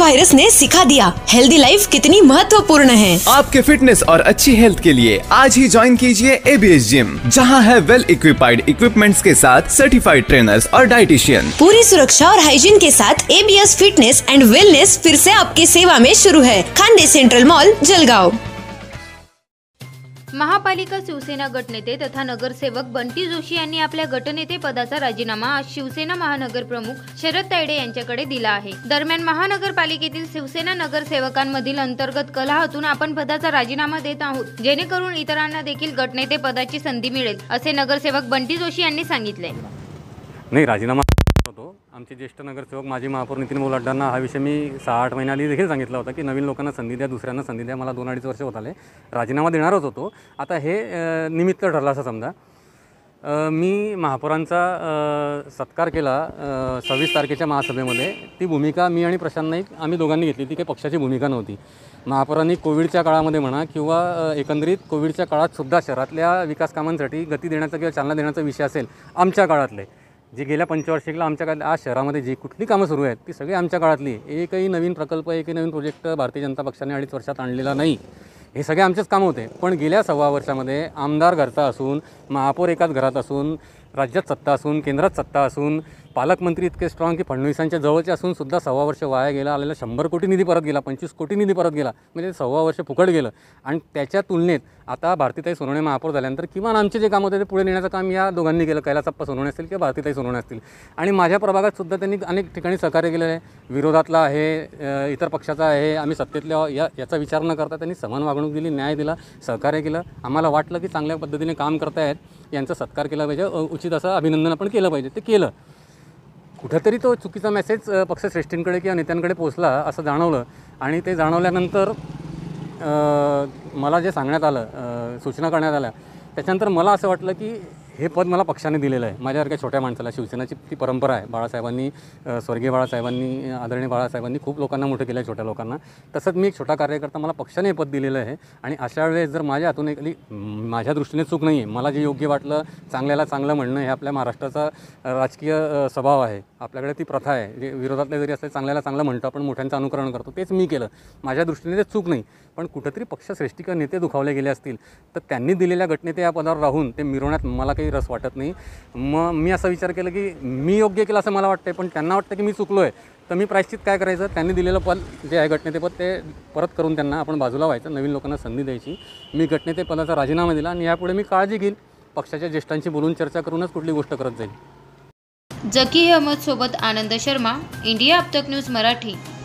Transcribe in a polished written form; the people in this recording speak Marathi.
वायरस ने सिखा दिया हेल्दी लाइफ कितनी महत्वपूर्ण है। आपके फिटनेस और अच्छी हेल्थ के लिए आज ही ज्वाइन कीजिए ABS जिम, जहां है वेल इक्विपाइड इक्विपमेंट्स के साथ सर्टिफाइड ट्रेनर्स और डाइटिशियन। पूरी सुरक्षा और हाइजीन के साथ ABS फिटनेस एंड वेलनेस फिर से आपकी सेवा में शुरू है। Khande central mall, Jalgaon. महापालिका शिवसेना गटनेते तथा नगरसेवक बंटी जोशी यांनी आपल्या गटनेते पदाचा राजीनामा आज शिवसेना महानगर प्रमुख शरद तायडे यांच्याकडे दिला आहे। दरम्यान महानगरपालिकेतील शिवसेना नगरसेवकांमधील अंतर्गत कलहातून आपण पदाचा राजीनामा देत आहोत, जेणेकरून इतरांना देखील गटनेते पदाची संधी मिळेल, असे नगरसेवक बंटी जोशी यांनी सांगितले। नाही, राजीनामा होतो। आमचे ज्येष्ठ नगरसेवक माजी महापौर नितीन बोलाड्डांना हा विषय मी 6-8 महिन्याआधी देखील सांगितला होता की नवीन लोकांना संधी द्या, दुसऱ्यांना संधी द्या। मला 2-2.5 वर्ष होत आले, राजीनामा देणारच होतो। आता हे निमित्त ठरलं असं समजा। मी महापौरांचा सत्कार केला 26 तारखेच्या महासभेमध्ये। ती भूमिका मी आणि प्रशांत नाईक आम्ही दोघांनी घेतली, ती काही पक्षाची भूमिका नव्हती। महापौरांनी कोविडच्या काळामध्ये म्हणा किंवा एकंदरीत कोविडच्या काळात सुद्धा शहरातल्या विकास कामांसाठी गती देण्याचा किंवा चालना देण्याचा विषय असेल आमच्या काळातले, जी गेल्या पंचवार्षिकला आमच्या काळात आज शहरामध्ये जी कुठली कामं सुरू आहेत ती सगळी आमच्या काळातली। एकही नवीन प्रकल्प, एकही नवीन प्रोजेक्ट भारतीय जनता पक्षाने 2.5 वर्षात आणलेला नाही। हे सगळे आमचेच कामं होते। पण गेल्या 1.25 वर्षामध्ये आमदार घरचा असून, महापौर एकाच घरात असून, राज्यात सत्ता असून, केंद्रात सत्ता असून, पालकमंत्री इतके स्ट्रॉंग की फडणवीसांच्या जवळचे असून सुद्धा 1.25 वर्ष वाया गेला। आलेला 100 कोटी निधी परत गेला, 25 कोटी निधी परत गेला, म्हणजे 1.25 वर्ष फुकट गेलं। आणि त्याच्या तुलनेत आता भारतीताई सोनवणे महापौर झाल्यानंतर किमान आमचे जे काम होते ते पुढे नेण्याचं काम या दोघांनी केलं। कैलासप्पा सोनवणे असतील किंवा भारतीताई सोनवणे असतील। आणि माझ्या प्रभागात सुद्धा त्यांनी अनेक ठिकाणी सहकार्य केलेलं आहे। विरोधातला आहे, इतर पक्षाचा आहे, आम्ही सत्तेतल्या याचा विचार न करता त्यांनी समान वागणूक दिली, न्याय दिला, सहकार्य केलं। आम्हाला वाटलं की चांगल्या पद्धतीने काम करतायत, यांचा सत्कार केला पाहिजे, उचित असं अभिनंदन आपण केलं पाहिजे, ते केलं। कुठेतरी तो चुकीचा मेसेज पक्षश्रेष्ठींकडे किंवा नेत्यांकडे पोचला असं जाणवलं। आणि ते जाणवल्यानंतर मला जे सांगण्यात आलं, सूचना करण्यात आल्या, त्याच्यानंतर मला असं वाटलं की हे पद मला पक्षाने दिलेलं आहे। माझ्यासारख्या छोट्या माणसाला, शिवसेनाची ती परंपरा आहे। बाळासाहेबांनी, स्वर्गीय बाळासाहेबांनी, आदरणीय बाळासाहेबांनी खूप लोकांना मोठं केलं आहे, छोट्या लोकांना। तसंच मी एक छोटा कार्यकर्ता, मला पक्षाने हे पद दिलेलं आहे। आणि अशा वेळेस जर माझ्या हातून एखादी, माझ्या दृष्टीने चूक नाही आहे, मला जे योग्य वाटलं, चांगल्याला चांगलं म्हणणं हे आपल्या महाराष्ट्राचा राजकीय स्वभाव आहे। आपल्याकडे ती प्रथा आहे, जे विरोधातले जरी असले चांगल्याला चांगलं म्हणतो, आपण मोठ्यांचं अनुकरण करतो, तेच मी केलं। माझ्या दृष्टीने ते चूक नाही। पण कुठंतरी पक्षश्रेष्ठी किंवा नेते दुखावले गेले असतील तर त्यांनी दिलेल्या गटनेते या पदावर राहून ते मिरवण्यात मला काही रस वाटत नाही। मग मी असा विचार केला की मी योग्य केलं असं मला वाटतं, पण त्यांना वाटतं की मी चुकलो आहे, तर मी प्रायश्चित काय करायचं, त्यांनी दिलेलं पद जे आहे गटनेतेपद ते परत करून त्यांना आपण बाजूला व्हायचं, नवीन लोकांना संधी द्यायची। मी गटनेते पदाचा राजीनामा दिला आणि यापुढे मी काळजी घेईल, पक्षाच्या ज्येष्ठांशी बोलून चर्चा करूनच कुठली गोष्ट करत जाईल। जकी अहमद सोबत आनंद शर्मा, इंडिया अब तक न्यूज मराठी।